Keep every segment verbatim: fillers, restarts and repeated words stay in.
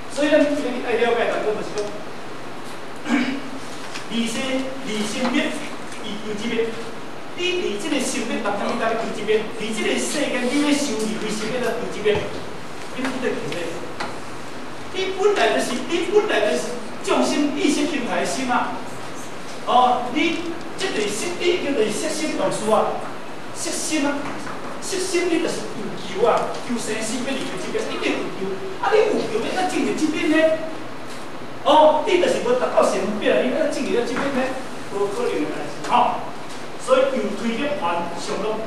所以咱今日爱了解当中就是讲，离生离生灭，伊有即个，你离即个生灭当中，你当有即个，离即个世间你要受离开生灭了有即个，你不得其个。你本来就是你本来就是众生意识形态的心啊，哦，你即个心你叫做色心动事啊，色心啊，色心你就是有求啊，求生死要离开即个，一定有求，啊，你有求要怎进入即边呢？哦，你就是无达到成变，你要进入到即边呢，无可能的代志吼。所以由推入还上路。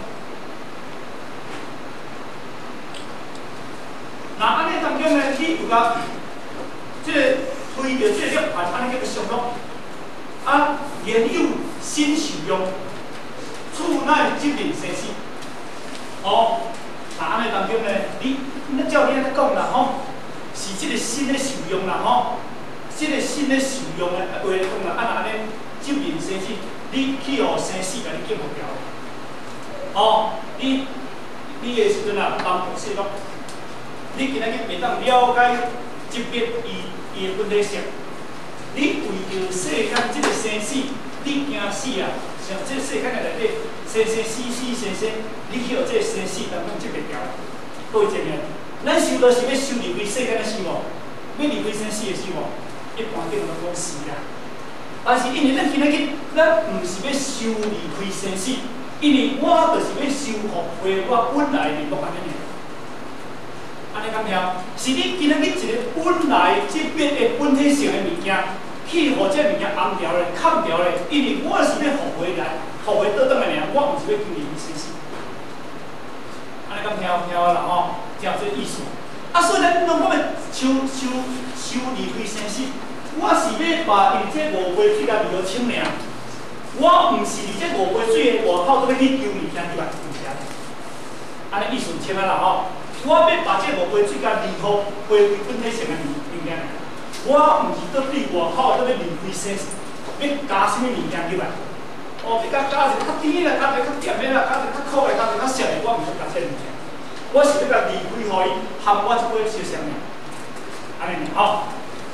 那安尼当中呢，你有甲即个推着即个入还，安尼叫做上路。啊，言有心受用，处乃即人生死。哦，那安尼当中呢，你那照你安尼讲啦吼，是即个心的受用啦吼。即个心咧受用诶，话来讲啦，啊安尼即人生死，你去互生死，甲你救不掉。哦，你你诶时阵啊，当博士讲，你今仔日袂当了解即边伊伊诶本体性，你为着世间即个生死，你惊死啊！像即个世间诶内底，生生死死生生，你去互即个生死当中救袂掉。各位姐妹，咱修道是要修离开世间诶死亡，要离开生死诶死亡。一般叫人讲是啦，但是因为咱今仔日，咱毋是要修离开生死，因为我就是要修复回我本来面目安尼。安尼敢听？是你今仔日一个本来即边的本体性的物件，去互这物件安掉咧、砍掉咧，因为我是要复回来、复回倒转来尔，我毋是要求离开生死。安尼敢听？听啦吼，听这个意思。啊，所以咱拢讲的修修修离开生死，我是要把用这五杯水甲离好清尔。我毋是伫这五杯水的外口都要去丢物件入来，毋是安尼。安尼意思清啊啦吼，我要把这五杯水甲离好，回归本体性的物件。我毋是倒对外口倒要离开生死，要加什么物件入来？哦，要加加一个较甜的啦，加一个较甜的啦，加一个较苦的，加一个较涩的，我毋是加这物件。我是要甲离开互伊，含我一杯烧香尔，安尼尔吼。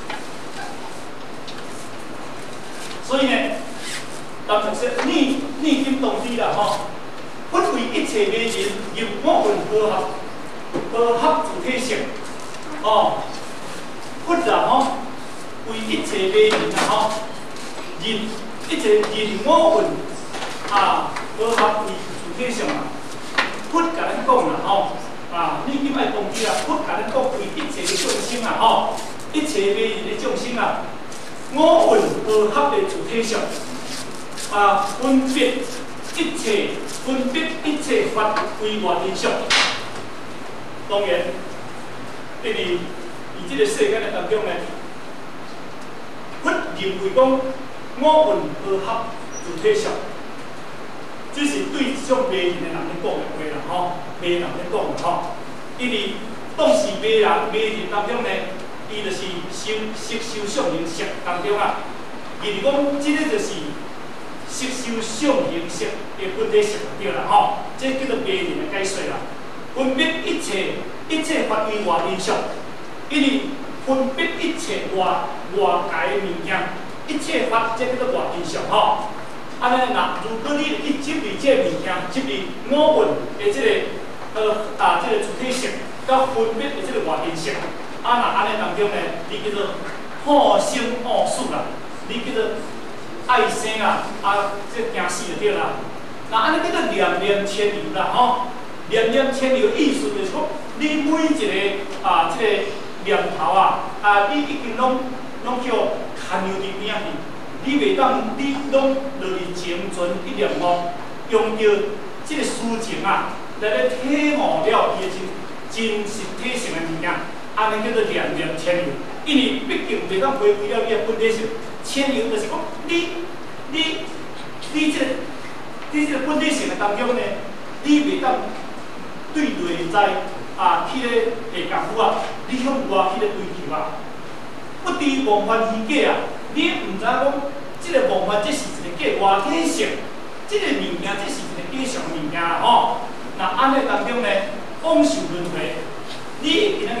所以呢，咱就说逆逆境动机啦吼，不为一切迷人，入我运和合，和合主体性，哦，不啦吼，为一切迷人啦吼，人一切人我运啊，和合为主体性啊，不甲咱讲啦吼。啊，你今爱动机啊，不甲咱讲为一切的众生啊，吼，一切迷人的众生啊，我运和合的主体性啊，分别一切分别一切法为外因相。当然，因为伫即个世间的当中呢，不认为讲我运和合主体性，这是对这种迷人的人咧讲的话啦，吼。迷人咧讲的吼，因为当时迷人迷人当中呢，伊就是受色受想行识当中啊，就是讲即个就是色受想行识的本体性就对啦吼，这叫做迷人的解说啦。分别一切一切法为外因相，因为分别一切外外界的物件，一切法这叫做外因相吼。安尼若如果你去执理这个物件，执理我运的这个。呃啊，这个主体性甲分别的这个外因性，啊，那安尼当中呢，你叫做好生恶死啦，你叫做爱生啊，啊，这惊死就对啦。那安尼叫做念念牵流啦，吼，念念牵流意思就是讲，你每一个啊，这个念头啊，啊，你已经拢拢叫牵入伫边仔去，你袂当，你拢落去情存一念哦，用着这个事情啊。来咧体悟了伊个真真实体性的物件，安尼叫做念念牵流。因为毕竟袂当回归了伊个本体性，牵流就是讲你你你这个你这个本体性的当中呢，你袂当对内在啊去咧下功夫啊，你向外去咧追求啊，不知妄幻虚假啊，你毋知讲即个妄幻这是一个假外体性，即个物件这是一个假象物件啦吼。那安尼当中呢，往受轮回，你今仔日个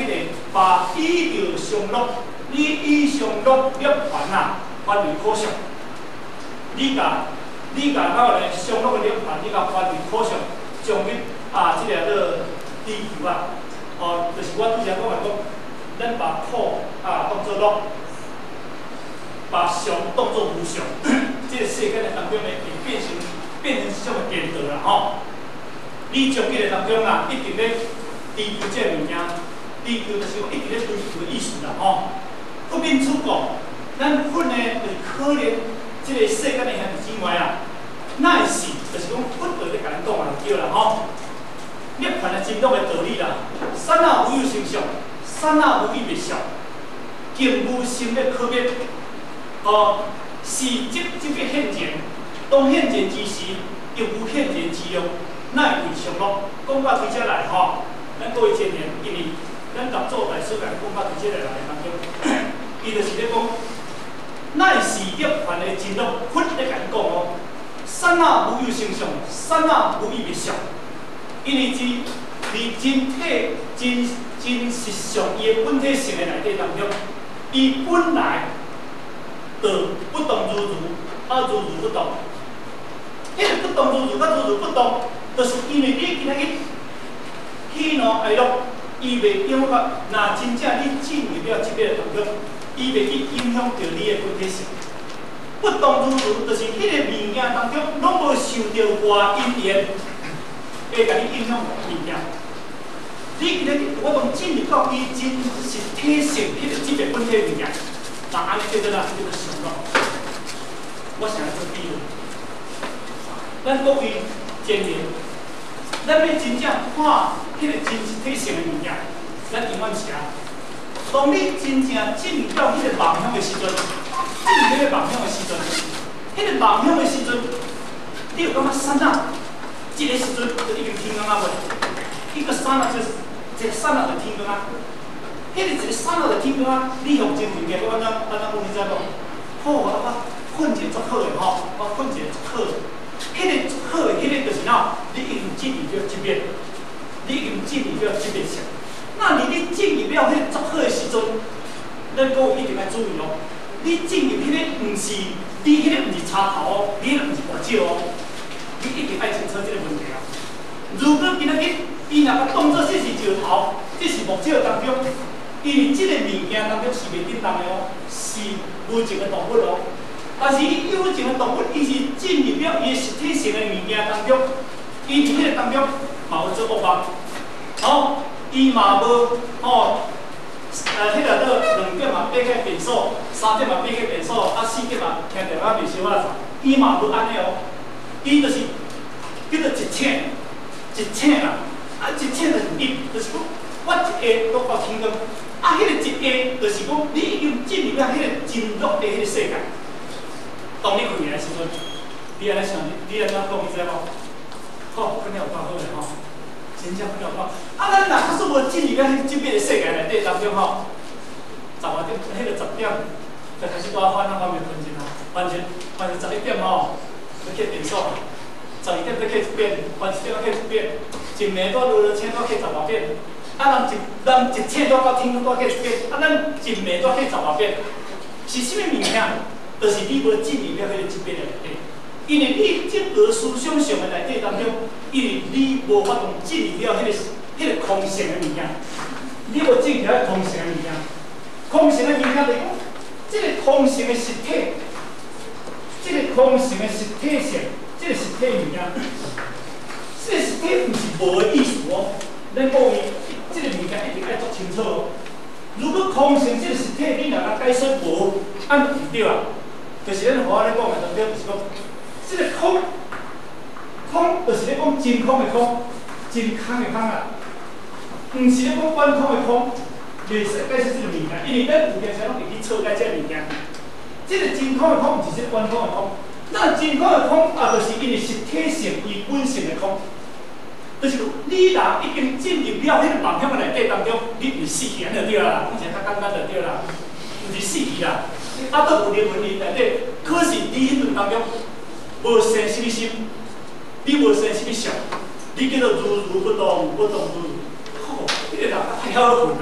把以着上落，你以上落涅槃啊，翻为可想。你甲你甲那个上落的涅槃，你甲翻为可想，将你啊，即个个地球啊，哦，就是我拄则讲的讲，咱把苦啊当作乐，把常当作无常，即个世界的当中呢，会变成变成一种颠倒啦吼。你将迄个当中啊，一定咧追求即个物件，追求就是讲一直咧追求的意思啦吼。不免出国，咱佛呢就是可怜即个世界的兄弟姊妹啊，乃是就是讲佛在咧甲咱讲嘛就对啦吼。涅槃的真正的道理啦，善恶无有成相，善恶无以灭相，境无心的可灭。哦，是即即个现前，当现前之时，又无现前之用，乃为上乐。讲到对遮来吼，咱各位青年，因为咱合作大师来讲到对遮来来当中，伊就是咧讲，乃是涅槃的真乐。佛咧甲讲哦，善恶无有成相，善恶无以灭相。因为是伫真体、真真实上伊的本体性的内底当中，伊本来就不动如如，啊如如不动。迄个不动如如，甲如如不动，就是因为你今仔日喜怒哀乐，伊袂影响。若真正你进入了即个当中，伊袂去影响到你的本体性。不动如如，就是迄个物件当中拢无受到外因缘。会甲你影响物件，你今日我讲进入到伊真实体性，迄个即个本体物件，那安尼叫做哪？叫做上乐。我想要做比喻，咱各位前年，咱要真正看迄个真实体性的物件，咱永远是啊。当你真正进入到迄个梦乡的时阵，进入迄个梦乡的时阵，迄个梦乡的时阵，你有感觉刹那？这个时阵就已经天光啊！袂，一个刹那就是，一个刹那就天光啊。迄个一个刹那就天光啊！你用真物件，我安怎安怎讲？你知无？好，我我困一个足好的吼，我困一个足好的。迄个足好的，迄个就是哪？你已经进入了级别，你已经进入了级别上。那你你进入了迄个足好的时阵，咱各位一定要注意哦。你进入迄个毋是，你迄个毋是插头哦，你迄个毋是大招哦。你一定爱清楚这个问题啊！如果今仔日伊若甲当作这是石头，这是木石当中，因为这个物件当中是袂振动的哦，是无情的动物哦。但是伊有情的动物，伊是进入了伊实体性的物件当中，伊伫迄个当中嘛有做恶梦，哦，伊嘛无哦，呃，迄个个两点嘛爬起变数，三点嘛爬起变数，啊四点嘛听着啊袂烧啊啥，伊嘛无安尼哦。伊就是叫做一请，一请啦，啊一请就是入，就是讲我一下都到天光，啊迄、那个一下就是讲你已经进入了迄个真乐的迄个世界。当你开来的时阵，你安尼想，你安怎讲？你知无？好，肯定有够好的吼，真正肯定有够。啊，咱若假使无进入了迄真美的世界内底当中吼，十外点，迄、那个十点就开始拄啊翻啊翻面分钟啊，完全完全十一点吼。要去变数，十二点要去一遍，完一点要去一遍，一暝到落落请到去十外遍，啊人一人一请到到天到去一遍，啊咱一暝到去十外遍，是啥物物件？就是你无进入了迄个级别的内底，因为你整个思想上的内底当中，因为你无法度进入了迄、那个迄、那个空性的物件，你无进入了空性的物件，空性的物件就是讲，这个空性的实体。这个空性的实体性，这个实体物件，这个实体毋是无的意思哦。咱各位，这个物件一定要做清楚哦。如果空性这个实体你若甲解释无，按唔对啊，就是咱华咧讲的当中，就是讲，这个空，空就是咧讲真空的空，真空的空啊，毋是咧讲半空的空，袂使解释这个物件，因为咱有件时拢会去错解这个物件。这个真空的空，毋是说观空的空。那真空的空，也就是因为实体性伊本性的空。就是你若已经进入了迄个梦乡的内底当中，你毋是死去安就对啦，讲起较简单就对啦，毋是死去啦。啊，都有灵魂伫内底，可是你迄阵当中无生什么心，你无生什么相，你叫做如如不动，不动如如。吼，迄个人太晓混啦。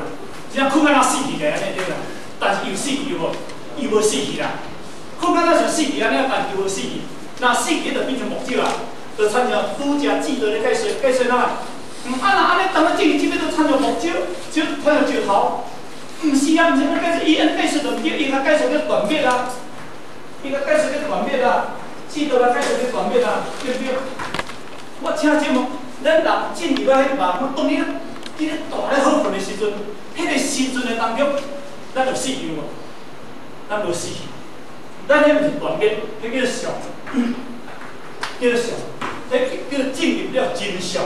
只困到那死去咧安尼对啦。但是伊有死去无？伊无死去啦。困到那像死去安尼，但是伊无死去。那死去就变成木石啊，就参照拄则记得咧解说解说哪？嗯，啊那安尼当然正即边都参照木石，就参照石头。毋是啊，毋是安尼解说，伊安尼解说就毋对，伊甲解说叫断灭啊，伊甲解说叫断灭啊，记得甲解说叫断灭啊，对不对？我请这么，咱人进入到迄个嘛，我当你你咧大咧好困的时阵，迄个时阵的当中，咱就死去无？咱无死去，咱迄毋是断灭，迄叫做上，叫做上，迄叫做进入了真相，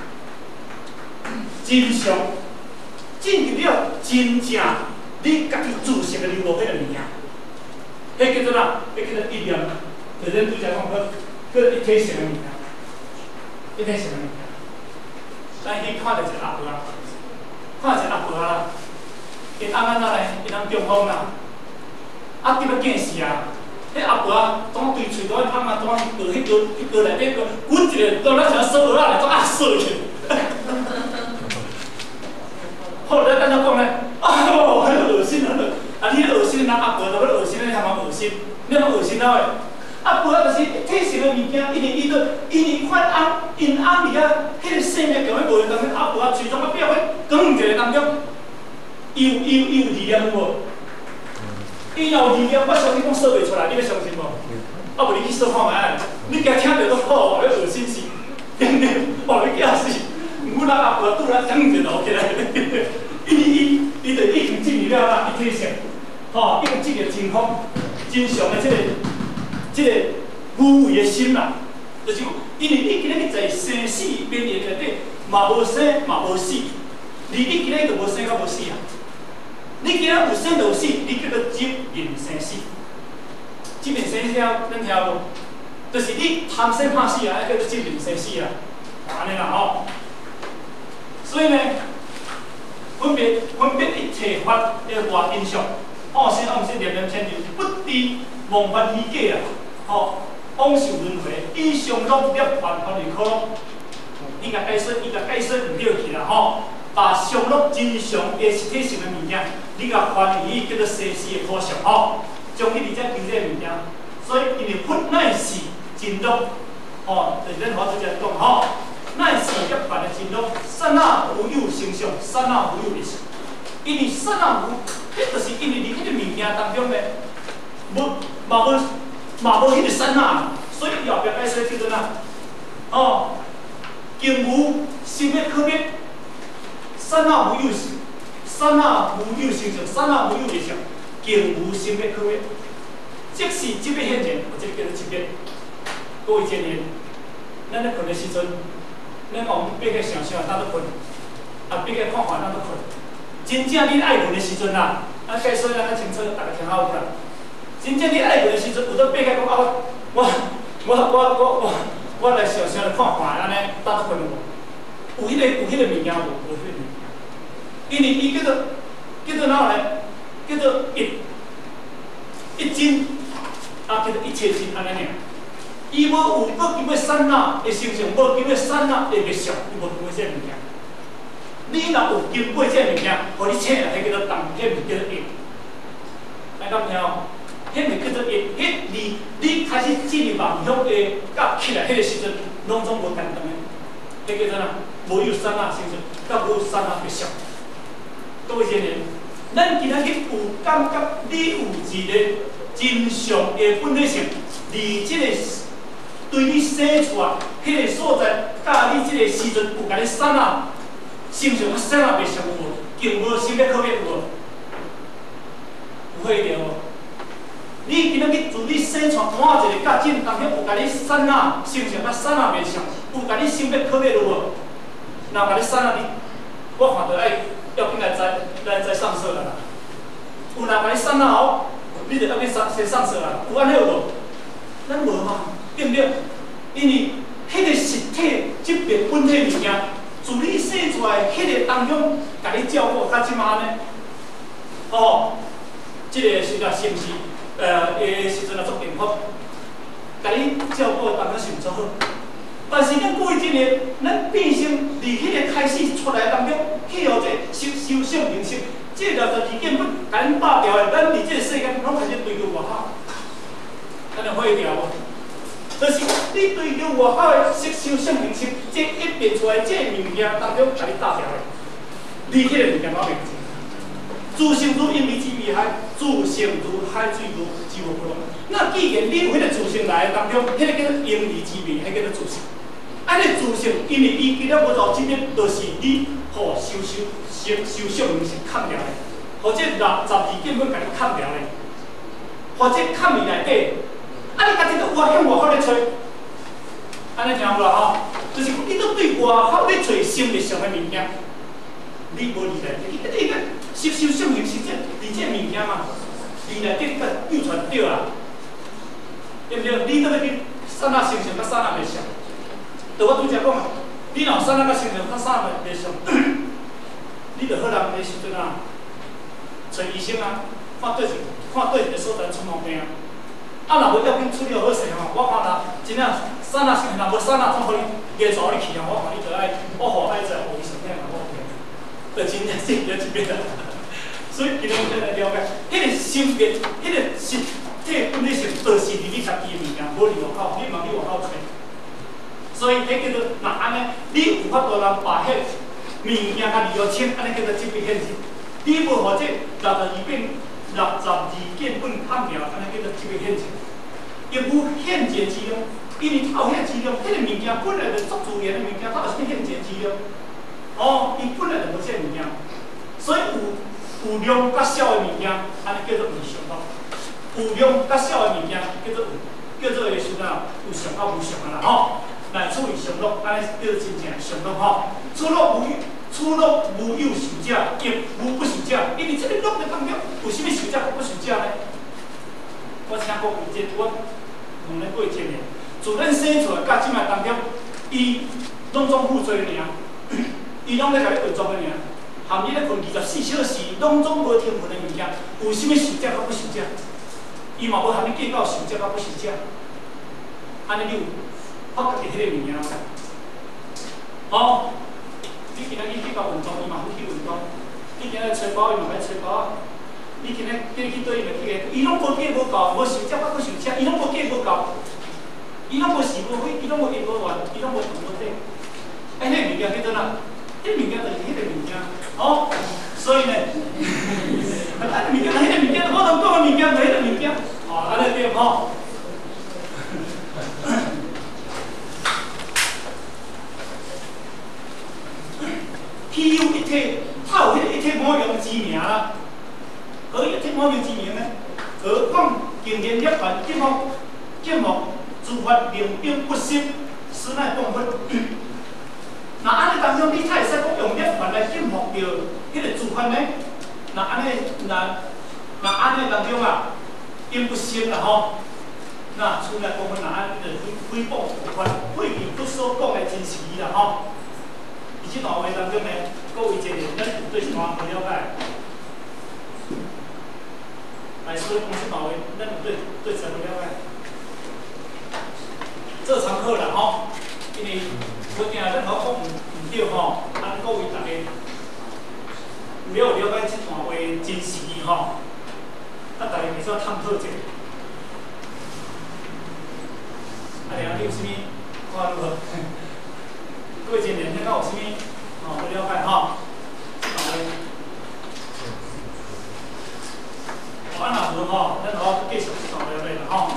真相，进入了真正你家己自识的你无迄个物件，迄叫做哪？迄叫做意念，就咱拄则讲好，叫做一体性的物件。一体性的物件，咱去看着一个阿婆啊，看一个阿婆啊，因翁安怎咧？因翁中风啦，啊，急要见死啊！迄阿婆啊，当对喙刀香啊，当去迄个迄个内底个滚一个，当咱像烧鹅仔来，当啊烧去。后来咱怎讲咧？啊，哦，迄个恶心啊！啊，你迄恶心，咱阿婆就迄恶心，你还蛮恶心，你蛮恶心哪位？啊，无啊，就是体性的物件，因为伊都因为款翁因翁伫遐，迄个生命强要无当中，啊无啊，最终啊表迄讲一个当中，伊有伊有伊有力量无？伊若有力量，我相信讲说袂出来，你要相信无？啊无你去说看觅，你惊听着都好，你恶心死，哦你惊死！我咱阿婆拄咱讲一个落起来，因为伊伊就已经进入了啦，伊体性，吼，已经进入真空、真常的即个。即个无为的心啦，就是讲，因为你今日在生死边缘内底，嘛无生嘛无死，而你今日就无生甲无死啊。你今日有生就有死，你叫做即面生死。即面生死啊，恁听无？就是你贪生怕死啊，叫做即面生死啊，安尼啦吼。所以呢，分别分别一切法的外因上，恶心恶心，念念牵引，不知妄法理解啊。吼，往受轮回，以上落了万法为可乐。伊甲解说，伊甲解说唔对去啦吼。把上落真相嘅实体性嘅物件，你甲翻译叫做生死嘅可相吼，将你理解变这物件。所以因为佛乃是真落，吼，就是咱好直接讲吼，乃是一凡嘅真落，刹那无有成相，刹那无有立相。因为刹那无，迄就是因为伫迄个物件当中咧，无嘛无。嘛无迄个刹那，所以后壁解说叫做哪？哦，境无心要可灭，刹那无有刹那无有成相，刹那无有立相，境无心要可灭。即是即个现前，或者叫做即个。各位建议，咱咧困的时阵，咱往别个想想，咱都困；啊，别个看法，咱都困。真正你爱困的时阵啦，啊，解说咱清楚，大家听好啦。真正你爱过的时阵，有得爬起讲啊，我我我我我我来想想来看看安尼，搭得分无？有迄、那个有迄个物件无？无迄个物件，因为伊叫做叫做哪咧？叫做一一真，啊叫做一切真安尼尔。伊无有无经过刹那的成相，无经过刹那的灭相，伊无经过这物件。你若有经过这物件，互你请，迄叫做当，迄物叫做一。来敢听哦？迄咪叫做一，迄你你开始进入梦乡的甲起来迄个时阵，拢总无简单的，迄叫做哪？无有刹那成相，甲无有刹那灭相。各位先生，咱今仔日有感觉你有一个真相的本体性，而即个对你生出来迄个所在，甲你即个时阵有甲你刹那成相甲刹那灭相有无？经无心要可灭有无？有迄个无？你今仔日自你生出换一个甲境当中有甲你刹那成相甲刹那灭相，有甲你心要可灭有无？若甲你刹那你，我看到爱要紧来再来再上色啦。有若甲你刹那后，你就要紧上先上色啦。有安尼有无？咱无嘛，对不对？因为迄个实体即个本体物件，自你生出来迄个当中，甲你照顾甲即马呢，哦，即、這个是个是毋是？呃，诶时阵啊，足幸福，甲你照顾当然是毋错好。但是咱过一日，咱变成伫迄个开始出来当中，去互这修修性人生， 这六十二建本咱打掉的，咱伫这个世间拢开始追求外口，咱就会掉无？就是你追求外口的色相相形式，这一变出来这物件当中，甲你打掉的，你迄个物件我袂记。自性如因为之未海，自性如海水如之无不乱。那既然你有迄个自性来当中，迄、那个叫做因离之味，迄叫做自性。安尼自性，因为伊其他无做这边，就是你互修修修修相是砍掉的，或者六十二根本甲你砍掉的，或者砍伊内底。啊，你家己都有啊，向外口咧找，安尼听有啦吼？就是你都对外口咧找生理上的物件，你无理内底，你个吸收相形是这是这物件嘛？理内底你个有传对啊，对不对？你都要去刹那形象，甲刹那袂像。就我拄则讲啊，你若刹那甲形象甲刹那袂像，你就好人的时阵啊，找医生啊，看对看对一个所在出毛病啊。啊，若无要紧处理好势吼，我看若真正刹那形象，若无刹那总互你艺术你去啊，我看你就爱我好爱在互伊身体嘛，我OK，就真正是了一边啦。所以今日咱来了解，迄、那个性别，迄、那个实体本质性，就是伫你家己的物件，无伫外口，你茫你外口找。所以，迄叫做若安尼，你有法度通把迄物件甲利用清，安尼叫做即笔现实。你无或者六十二变六十二件本砍掉，安尼叫做即笔现实。因有现钱之量，因为有迄个资料，迄、那个物件本来就足自然的物件，它有啥物现钱资料？哦，伊本来就无这物件，所以有。有量甲少的物件，安尼叫做有上咯；有量甲少的物件叫做有，叫做个时阵有上甲无上啊啦吼。来处理上落，安尼叫做真正上落吼。出落无出落无有受者，亦无不受者。因为这个落的当中，有啥物受者甲不受者呢？我请过一节，我两年过一年，自咱生出来甲即卖当中，伊拢总负责尔，伊拢咧甲你运作个尔。含你咧困二十四小时，拢总无天分的物件，有啥物受者甲不受者？伊嘛无含你计较受者甲不受者。安尼你有发觉伫迄个物件？好，你今仔日去到运动，伊嘛去运动；你今仔日吹包，伊嘛爱吹包。你今仔日去对伊嘛去个，伊拢无计无够，无受者甲不受者，伊拢无计无够，伊拢无是无非，伊拢无因无缘，伊拢无同无体。哎，迄个物件叫做哪？迄物件就是迄个物件。哦，所以呢，啊，物件，迄个物件，我同讲个物件，就迄个物件，哦，安尼对吼。虚有一体，它有迄个一体模样之名啦。何以一体模样之名呢？何况经典涅槃节目节目诸法明并不实，实乃讲法。那安尼当中，你才会使讲用涅槃来禁服着迄个自法呢？那安尼，那那安尼当中啊，因不实啦吼。那出来讲法，那安尼就诽谤自法，废弃不所讲的真实啦吼。而这段话当中呢，各位一个咱对什么不了解？来说讲这段话，咱对对什么了解？这堂课啦吼，因为。我听任何讲唔唔对吼，啊各位大家有了了解这段话真实吼，啊大家会使探讨者。啊，然后你有啥物看如何？各位今年听到有啥物哦不了解吼？这段话，哦啊若无吼，咱好继续这段话来啦吼。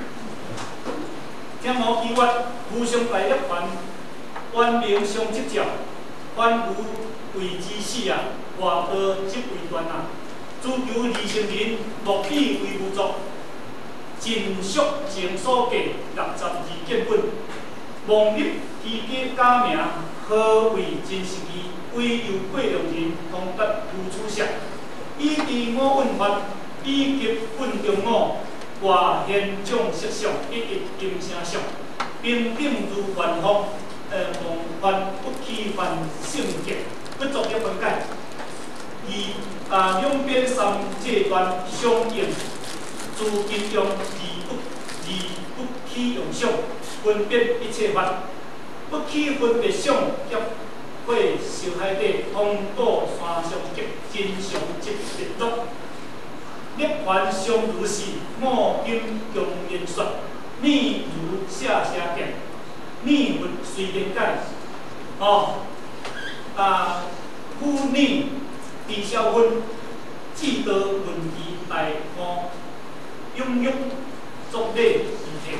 天魔机关互相大业权。官名相执照，反如为之死啊，外道即为断啊。自求二成人，莫比为无作。尽属前所记六十二建本，妄立虚假假名，何为真实义？唯有过量人，通达如此相。以知我运法，以及运中我，外现众色相，一一音声相，平等如凡风。呃，妄犯不欺犯性格，不作业分解。而啊两边三阶段相应，自金用而不而不起用相，分别一切法，不起分别相，及会受海底通过山上极真常即日落。涅槃相如是，我今强言说，你如下下见，你勿随便解。哦，啊，夫你知晓分，只得问其大我，永永作礼而行。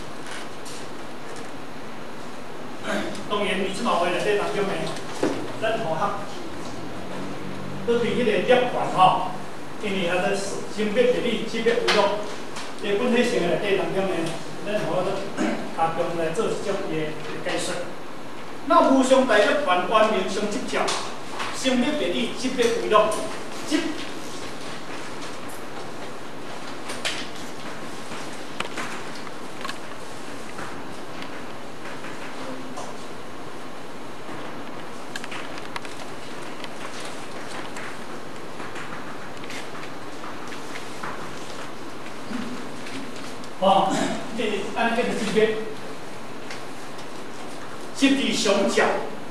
当然，你即毛话内底当中的，咱同学，都对迄个涅槃吼。 因为啊，在生灭别理、七别为乐，在本体性的内底当中呢，咱好多加强来做一种嘅解说。那无上大涅槃观明相即照，生灭别理、七别为乐，即哦，这按这个级别，即地相照，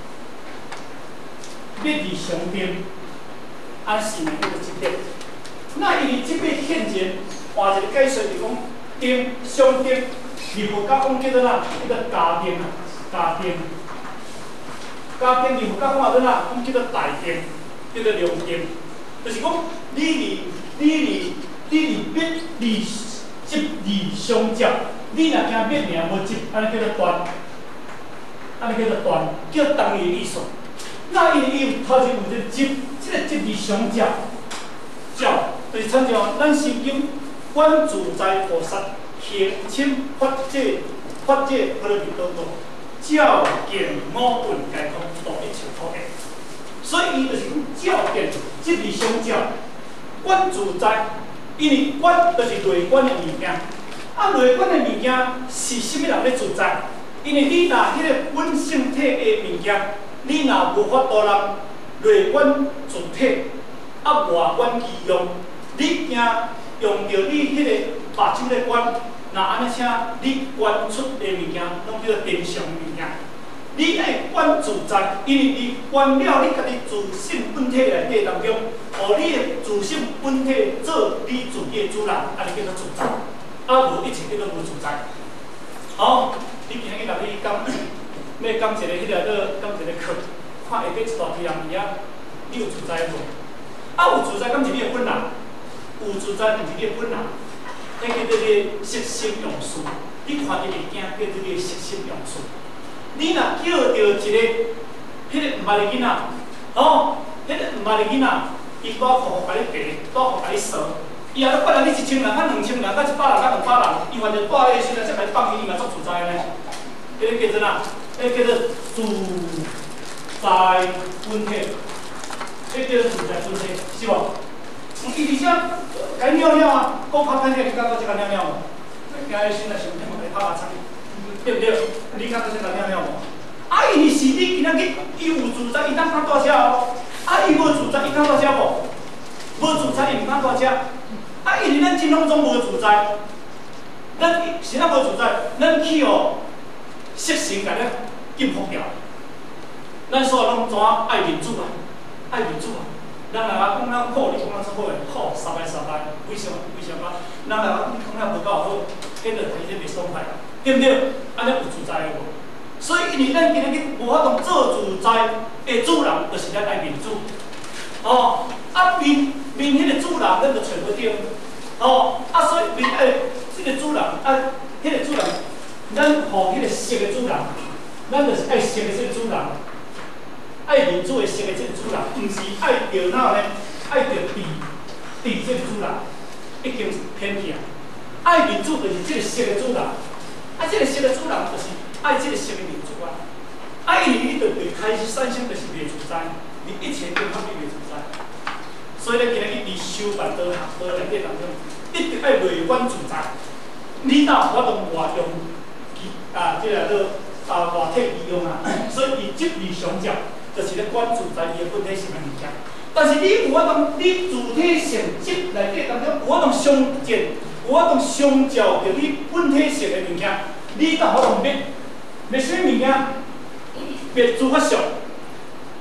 灭地相定，按是这个级别。那因为级别现前，换一个解说就是讲，定相定，二佛教讲叫做哪？叫做家定啊，家定。家定二佛教讲话做哪？讲叫做大定，叫做量定，就是讲你离你离你离灭离。 即二相照，你若惊灭命无即，安尼叫做断，安尼叫做断，叫当义的意思。那因伊有头前有这即，即个即二相照，照就是参照咱心经观自在菩萨行深法界法界波罗蜜多故，照见五蕴皆空，度一切苦厄。所以伊就是讲照见即二相照，观自在。 因为观就是内观的物件，啊，内观的物件是甚物人咧自在？因为你若迄个本性体的物件，你若无法度让内观自体，啊外观其用，你惊用着你迄个目睭咧观，那安尼请你观出的物件，拢叫做真常物件。你爱观自在，因为你观了你家己自性本体内底当中，互你的自性本体做你自己的主人，安尼叫做自在。啊，无一切叫做无自在。好，你今日甲你讲，要讲一个迄个个讲一个课，看下底一大批人伊啊，你有自在无？啊，有自在，敢是你的本人？有自在，毋是你的本人。迄叫做你色心用事，你看伊物件叫做你色心用事。 你若叫着一个，迄个毋捌的囡仔，哦，迄个毋捌的囡仔，伊多互互甲你赔，多互甲你扫，伊后头本来你一千人，啊两千人，啊一百人，啊两百人，伊反正带迄个时阵才甲你放弃，伊嘛足自在呢。迄个叫做哪？迄个叫做自在本体，迄个叫做自在本体，是无？伊而且甲你尿尿啊，讲较歹听，你敢搁即个尿尿无？今日先来上天来拍下场。 对不对？你看这些人了无？啊，因为是你今仔日伊有自在，伊当当大车哦。啊，伊无自在，伊当大车无？无自在，伊毋当大车。啊，因为咱真拢总无自在，咱是咱无自在，咱去哦，色性甲咱禁服掉。咱所有拢怎爱民主啊？爱民主啊！人来讲咱苦，你讲咱出好诶，苦三摆三摆，为什么？为什么？人来讲你讲咱无够好，迄个体质袂爽快。 对不对？安尼有自在无？所以因为咱今日无法度做自在的主人，就是咱爱民主。哦，啊民民迄个主人，咱就找不着。哦，啊所以民诶，即、这个主人啊，迄、那个主人，咱互迄个色的主人，咱就是爱色的即个主人，爱民主的色的即个主人，毋是爱着哪呢？爱着地地即个主人，已经偏去啊。爱民主就是即个色的主人。 啊，这个色的主人就是爱这个色的民主啊！啊，因为你对对开始产生就是袂自在，你一切都较袂自在。所以咧，今日伫修办道学道内底当中，一直爱内观自在。你若我同外用其啊，即个个啊外体利用啊，所以伊即二相照，就是咧观自在伊的本体性的物件。但是你有法通，你自体性质内底当中有法通相见。 有法通相照着你本体性的物件，你才有法通灭灭啥物件？灭诸法相。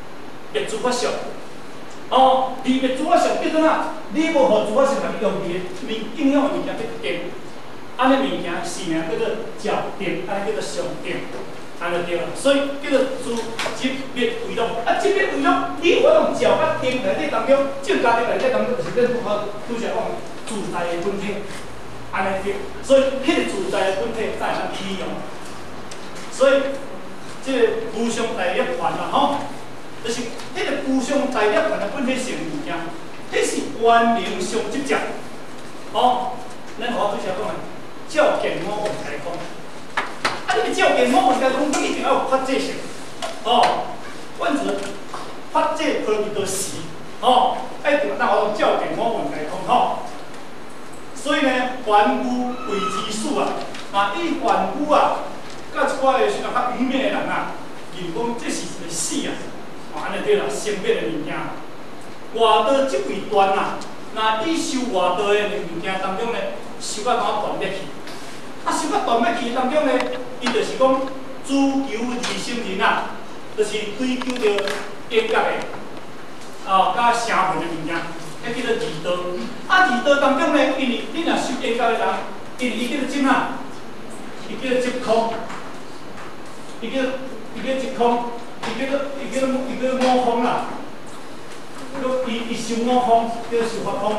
灭诸法相。哦，离灭诸法相，叫做哪？你无互诸法相来用你面影响的物件叫定，安尼物件是名叫做照定，安尼叫做相定，安尼对啦。所以叫做诸即灭为乐。啊，即灭为乐，你有法用照甲定内底当中，照家己内底当中，就是咱拄好拄则讲自在的本体，安尼对。所以迄个自在的本体才会当起用。所以即个无上大涅槃啦，吼。就是迄个无上大涅槃的本体性物件，迄是原明上直接。哦，咱我拄则讲的照见我问开空。啊，你照见我问开空，你一定要有法界性。哦，阮是法界科比多时。哦，一定当我照见我问开空。吼，所以呢，凡夫为之事啊，啊，以凡夫啊，甲一寡个是较愚昧的人啊，认讲这是一个死啊。哦，安尼对啦，生灭的物件，外道即位断啦，那伊修外道的物件当中呢，修到哪断灭去？啊，修到断灭去当中呢，伊就是讲主求二心人啊，就是追求着应觉的，啊，甲声闻的物件，迄叫做二道。啊，二道当中呢，因为你若修应觉的人，因为伊叫做怎啊？伊叫做即空，伊叫伊叫即空。伊叫做伊叫做伊叫做五空啦，伊伊修五空，叫做修法空。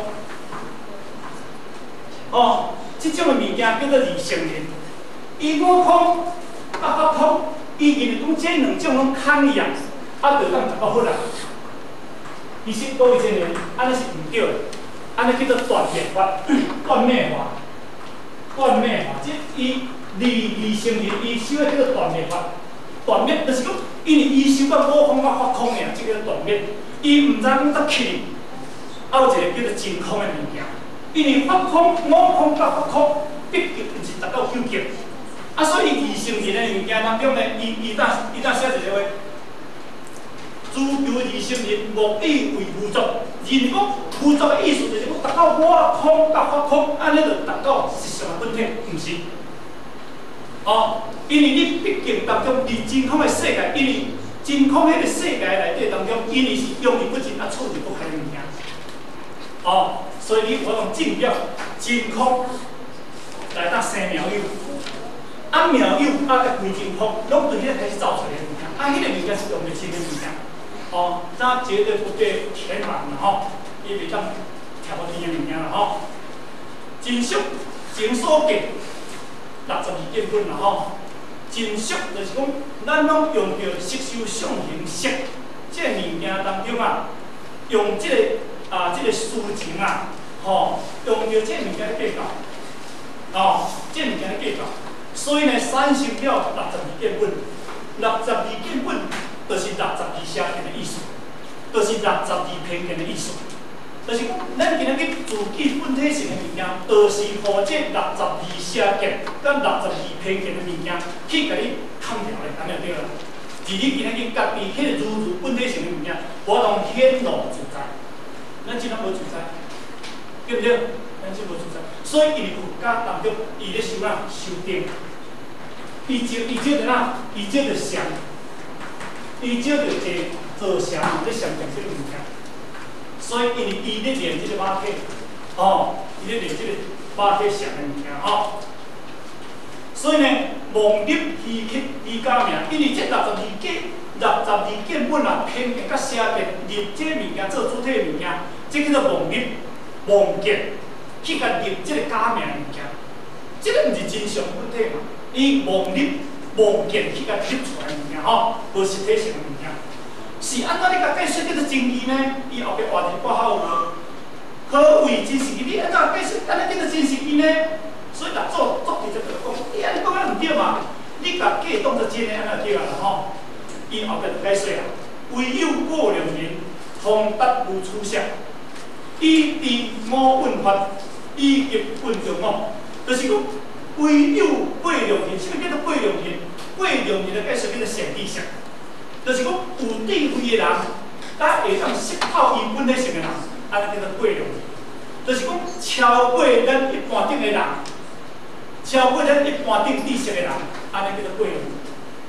哦，即种的物件叫做二乘人。伊五空甲法空，伊认为讲这两种拢空一样，啊，就当十八佛啦。其实各位真人，安尼是毋对的，安尼叫做断灭法、断灭法、断灭法。即伊二二乘人，伊修的叫做断灭法。断灭就是讲，因为伊修到五空甲法空尔，即叫断灭。伊毋知影怎去，还有一个叫做真空的物件。因为法空、五空甲法空，毕竟毋是达到究极。啊，所以二乘人的物件当中呢，伊伊当伊当写一个话：诸求二乘人，无以为无作。认讲无作的意思就是讲，达到我空甲法空，安尼就达到实相的本体，毋是。哦，因为你毕竟当中，伫真空的世界，因为真空迄个世界内底当中，因为是用意不尽啊，处理不开的物件。哦，所以你我用正表真空来当生妙有，啊妙有啊个归真空，拢对迄个开始造出来的物件，啊迄个物件是用的真的物件。哦，那绝对不对天然的吼，伊袂当调天的物件啦吼。真俗真所见。六十二见本啦吼，真俗就是讲，咱拢用着色受相形色，即个物件当中啊，用即、这个啊即、这个事情啊，吼、哦，用着即个物件来计较，哦，即、这个物件来计较，所以呢，产生了六十二见本，六十二见本就是六十二邪见的意思，就是六十二偏见的意思。就是讲，咱今仔日自己本体性的物件，就是互这六十二邪见、甲六十二偏见的物件去甲你砍掉的，安尼就对啦。而你今仔日家己迄个如如本体性的物件，我拢显露自在，咱即拢无自在，对不对？咱即无自在，所以因为佛家当中，伊咧修哪修定，伊照伊照着哪，伊照着想，伊照着做做想，咧想讲即个物件。所以，因为伊咧练即个马体，哦，伊咧练即个马体上的物件，吼。所以呢，妄入虚曲伊假名，因为这六十二见、六十二见本啊，偏见甲邪见入这个物件做主体的物件，这叫做妄入、妄见，去甲入这个假名的物件，这个毋是真相本体嘛？伊妄入、妄见去甲入出来的物件，吼，无实体性的物件。是安怎你甲解释叫做真义呢？伊后壁话题挂好无？何谓真实义？你安怎解释安尼叫做真实义呢？所以，若做作题就着讲，你安尼讲啊毋对嘛？你甲假当作真的安尼对啊啦吼。伊后壁就解释啊，唯有过量人，通达无出相，以地五问法，以及问中哦，就是讲唯有过量人，什么叫做过量人？过量人的解释叫做显地相。就是讲有智慧的人，甲会当识透伊本体性的人，安尼叫做过量。就是讲超过咱一般顶的人，超过咱一般顶知识的人，安尼叫做过量。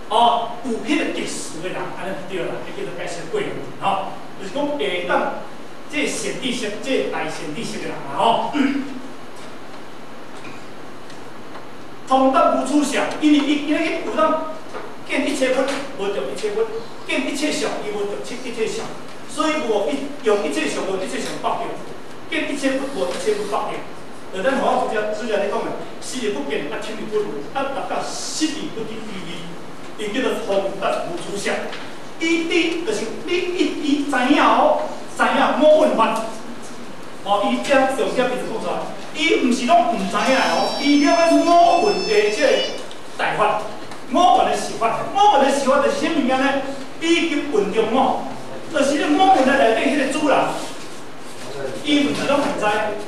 哦，有迄个特殊的人，安尼对啦，迄叫做解释过问题吼，就是讲会当这显地识，这大显地识的人啊吼。通达无处想，因为伊因为有当见一切物，无着一切物；见一切相，伊无着一切相。所以无一用一切相无一切相绑定，见一切物无一切物绑定。而咱好主只主只咧讲的，视而不见，啊听而不闻，啊达到视而不见意义，伊叫做通达无处想。伊啲就是你伊伊知影哦，知影五问法，哦，伊这重点伊就讲出来。伊毋是讲毋知影哦，伊了解五蕴的这个大法，五蕴的事法，五蕴的事法就是啥物件呢？比及运中哦，就是咧五蕴的内底迄个主人，伊毋是拢毋知，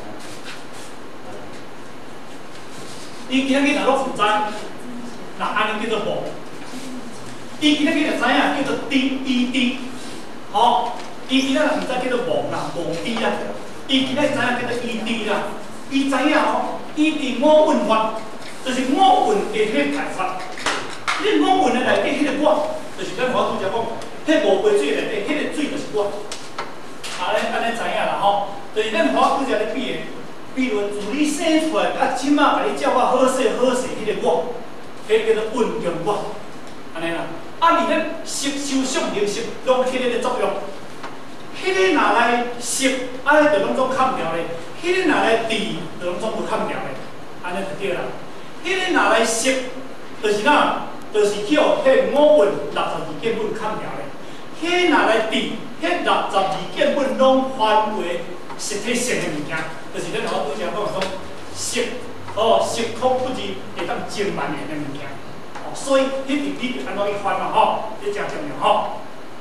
伊今日若拢毋知，那安尼叫做无。伊今日就知影叫做知，伊知，吼，伊今日毋知叫做无啦，无知啦，伊今日知影叫做伊知啦。伊知影哦，伊伫五蕴法，就是五蕴的迄个大法。你五蕴的内底迄个我，就是咱我拄则讲，迄无杯水内底，迄个水就是我。安尼安尼知影啦吼，就是咱我拄则咧比的，比如自你生出来，啊，即马甲你照我好势好势，迄个我，迄叫做运用我，安尼啦。啊，而咱色受想行识，拢迄个咧作用。迄个拿来色，安尼就拢总砍掉咧。迄个拿来治，就拢总无砍掉咧，安尼就对啦。迄个拿来色，就是哪，就是叫迄五蕴六十二见本砍掉咧。迄个拿来治，迄六十二见本拢翻为实体性的物件，就是咱好拄则讲讲色，哦，色空不二会当精万年的物件。哦，所以迄个你就安怎去翻嘛吼，你真重要吼。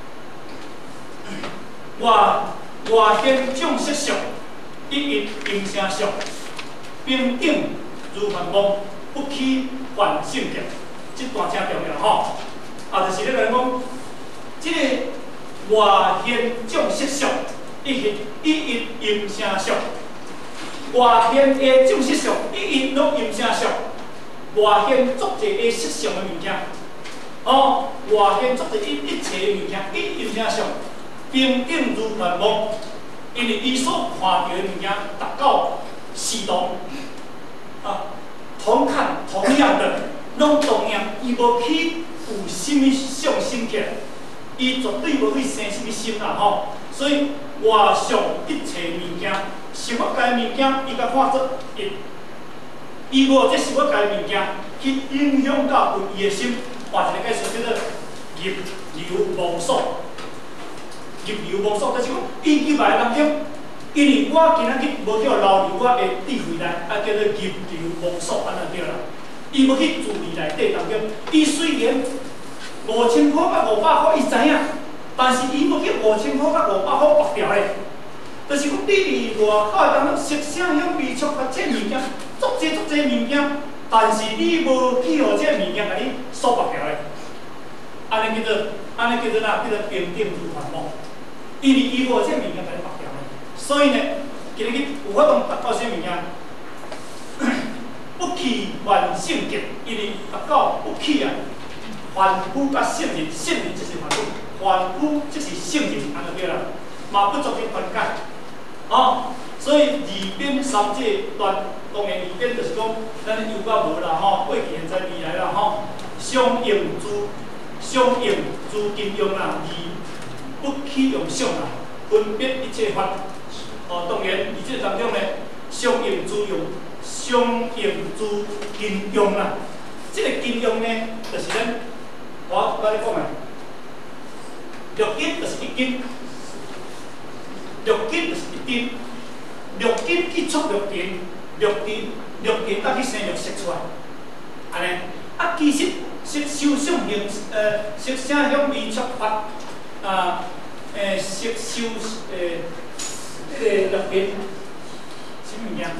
外外现种色相。一一音声相，平等如凡梦，不起幻性格，这段真重要吼。啊，就是咧讲，这个外现种色相，一一一一音声相，外现的种色相，一一拢音声相，外现足侪个色相的物件，哦，外现足侪一一切的物件，一音声相，平等如凡梦。因为伊所看到的物件，达到视同啊，同看同样的，拢同样，伊无去有啥物上心起来，伊绝对无去生啥物心啦吼。所以外上一切物件，生活界物件，伊甲看作一，伊无这生活界物件去影响到伊的心，换一个解释叫做入流无所。入流无所，就是讲伊入来当中，因为我今仔日无叫留入我的智慧内，啊叫做入流无所，安尼对啦。伊要去注意内底当中，伊虽然五千块甲五百块伊知影，但是伊要去五千块甲五百块拔掉咧。就是讲你伫外口当中色声香味触法这物件，足济足济物件，但是你无去互这物件甲你所拔掉咧。安尼叫做安尼叫做哪？叫做平等如凡梦。因为伊无这物件甲你拔掉咧，所以呢，今日有法通达到啥物件？不起凡性格，因为达到不起啊，凡夫甲圣人，圣人就是凡夫，凡夫即是圣人，安就对啦，嘛不足去分解，哦，所以二边三者段，当然二边就是讲，咱有甲无啦吼，过去现在未来啦吼，相应诸相应诸金庸啦，二。不起用相啊，分别一切法。哦，当然，伫这当中呢，相应诸用，相应诸金庸啦。这个金庸呢，就是咱我我咧讲的，六根就是一根，六根就是一根，六根去触六根，六根六根才去生六色出来，安尼。啊，其实色受想行呃色声香味触法。啊，诶，色受诶，迄个六根，啥物件？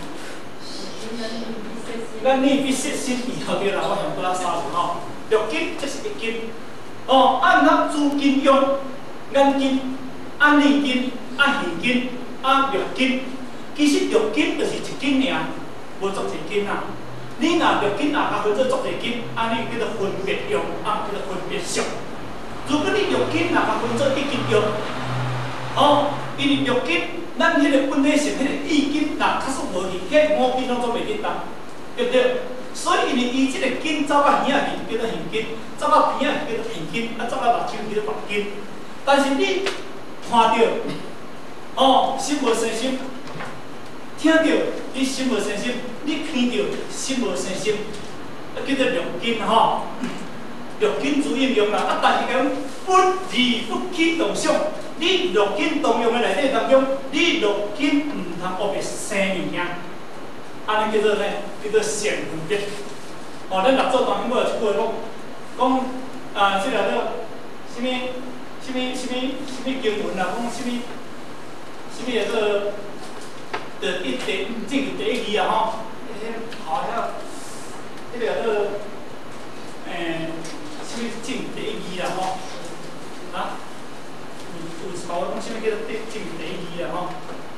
咱你比色心以后对啦，我用过啊三字吼。六根这是一根，哦，按那诸根用，眼根、按耳根、按耳根、按六根，其实六根就是一根尔，无足一根啊。 你若着紧若甲分做足侪紧，安尼叫做分别用，啊叫做分别相。如果你着紧若甲分做一斤用，哦，因为着紧，咱迄个本体性，迄个意紧若确实无去，迄五斤拢做袂紧当，对不对？所以因为伊即个筋走到耳仔边叫做横筋，走到鼻仔叫做鼻筋，啊走到目睭叫做目筋。但是你看到，哦，心无生心；听到，你心无生心；你闻到，心无生心，啊叫做六筋吼。六筋之应用啦，啊但是讲不离不起动想，你六筋动用的内底当中，你六筋唔通学别生物件。安尼叫做呢，叫做善分别。哦，咱六祖当中我有一句话讲，讲啊，即个叫什么什么什么什么经文啊，讲什么什么叫做，着一第正第一字啊吼，迄好像迄个叫做诶，什么正第一字啊吼，啊，有有查我讲什么叫做正正第一字啊吼。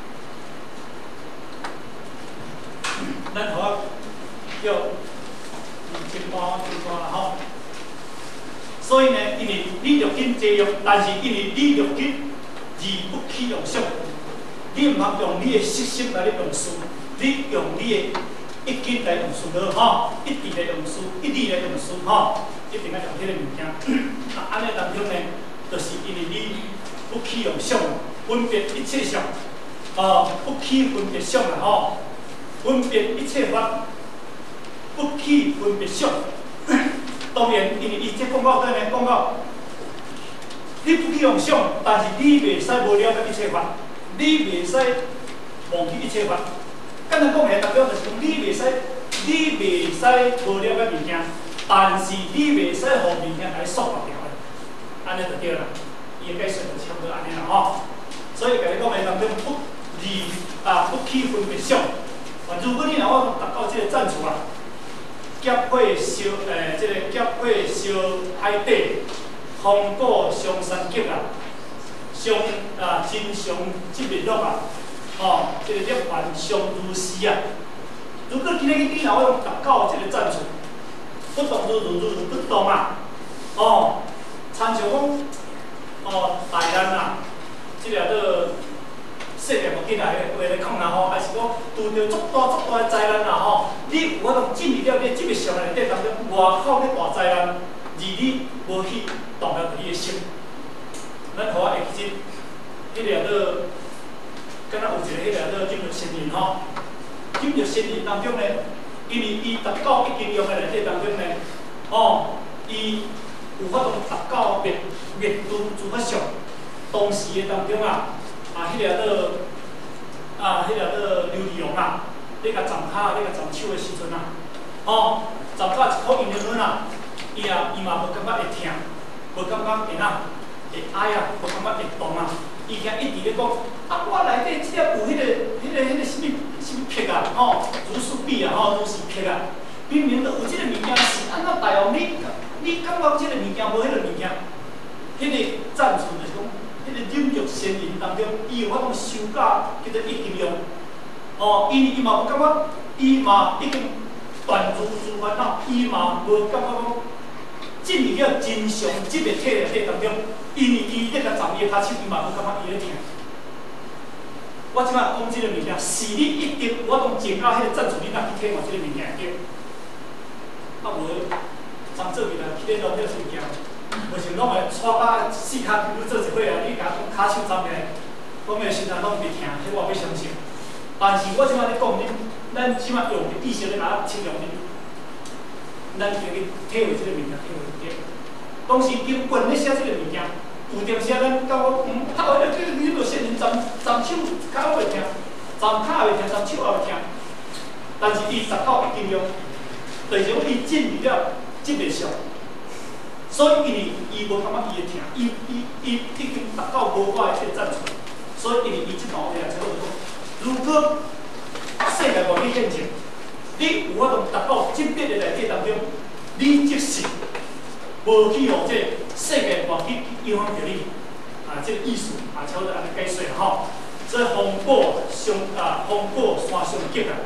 咱互我叫真多真多啦吼，所以呢，因为你六筋借用，但是因为你六筋而不起用想，你毋通用你的色心来咧用事，你用你的一筋来用事了吼，一致来用事，一力来用事吼，一定要用迄个物件。啊，安尼当中呢，就是因为你不起用想，分别一切相，哦，不起分别相啦吼。分别一切法，不起分别相。当然，因为伊这讲到等呢，讲到你不起用想，但是你袂使无了解一切法，你袂使忘记一切法。简单讲起来，代表就是讲你袂使，你袂使无了解物件，但是你袂使互物件来束缚掉的，安尼就对啦。伊的解释就差不多安尼啦吼。所以，甲你讲的当中不离啊不起分别相。如果你若我达到即个赞处啊，劫火烧诶，即、这个劫火烧海底，风果上山棘啊，上啊真上即面落啊，哦，即、这个涅槃上如是啊。如果今日你若我达到即个赞处，不动如如如如不动啊，哦，参像讲哦大难啊，即、这个个。世界无紧来个话来讲啦吼，还是讲遇到足大足大个灾难啦吼，你有法度进入了你即个上内底当中，外口个大灾难，而你无去动了你个心，咱互我会记，迄个个，敢若有一个迄个个进入仙人吼，进入仙人当中呢，因为伊达到一经用个内底当中呢，哦，伊有法度达到灭灭度诸法相，当时个当中啊。啊，迄个个啊，迄个个琉璃王啊，你甲站骹，你甲站手的时阵啊，哦，站骹一箍银两蚊啊，伊啊，伊嘛无感觉会疼，无感觉会哪会哀啊，无感觉会痛啊，伊惊一直咧讲，啊，我内底只有迄个、迄个、迄个什么什么癖啊，吼，如是比啊，吼，如是癖啊，明明都有即个物件是安怎大王你，你感觉即个物件无迄个物件，迄个赞处就是讲。迄个忍辱仙人当中，伊有法度修假叫做一经用，哦，因为伊嘛无感觉，伊嘛已经断除诸烦恼，伊嘛无感觉讲进入了真常即个体内底当中，因为伊咧甲站伊的骹手，伊嘛无感觉伊咧疼。我即摆讲即个物件，是你一定我当前到迄个赞处，你若去体验即个物件对。啊无，常做面来去咧弄迄个物件。袂像拢会带甲四骹去做一伙啊！你甲骹手站起来，讲个身体拢袂疼，迄我要相信。但是我即摆咧讲恁，咱即摆用意识咧拿清凉恁，咱就去体会即个物件，体会对。当时经本咧写即个物件，有阵时咱甲我嗯，拍话即个你著先人站站手骹袂疼，站骹袂疼，站手也袂疼。但是伊达到一定用，就是讲伊进入了即个上。所以，因为伊无感觉伊会疼，伊伊伊已经达到无法的即个赞处，所以因为伊即毛病才会讲，如果世界外去现前，你有法度达到即笔的内底当中，你即是无去互即世界外去影响着你，啊，即、这个意思啊，差不多安尼解说啦吼。所以风过上啊，风过山上急啊，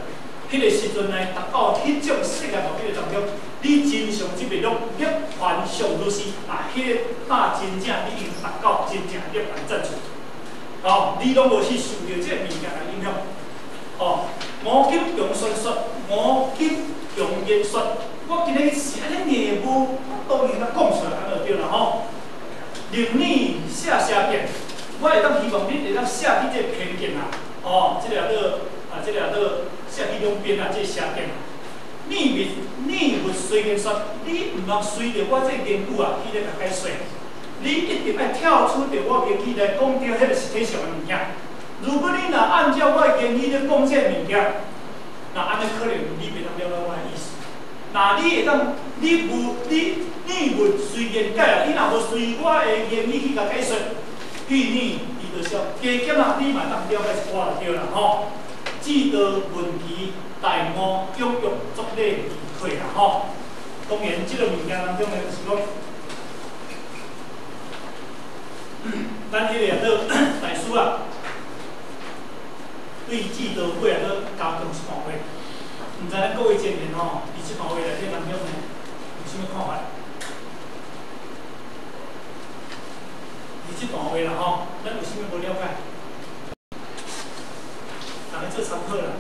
迄个时阵呢，达到迄种世界贸易当中，你真常即边拢逆环上都是，啊，迄个大真正你已经达到真正逆环战术。哦，你拢无去受到即个物件来影响。哦，五金用宣说，五金用言说，我今日是安尼业务，我当然甲讲出来，安就对啦吼。令你写写见，我会当希望你会当写你这偏见啊，哦，即个个啊，即个个写去两边啊，这写见啊。秘密秘密随言说，你毋通随着我这研究啊去咧甲解说，你一定要跳出着我研究来讲着迄个实体上的物件。如果你若按照我的建议咧讲这物件，那安尼可能你袂当了解我的意思。那你会当，你无你秘密随言解啊，你若无随我的建议去甲解说，秘密伊就是加减啊，你嘛当了解我就对啦吼。记得问题大五教育作例议会啦吼。当然，即个物件当中呢，就是讲，咱迄个个大师啊。对记得会啊，都加强一番话。唔知咱各位前面吼，伫即番话内底当中呢，有啥物看法？伫即番话啦吼，咱有啥物无了解？大家做参考啦。